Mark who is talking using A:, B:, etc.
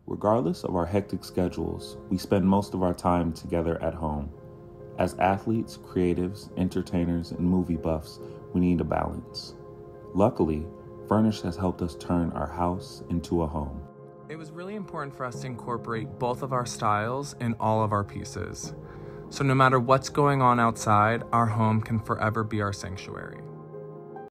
A: Regardless of our hectic schedules, we spend most of our time together at home. As athletes, creatives, entertainers, and movie buffs, we need a balance. Luckily, Fernish has helped us turn our house into a home.
B: It was really important for us to incorporate both of our styles in all of our pieces. So no matter what's going on outside, our home can forever be our sanctuary.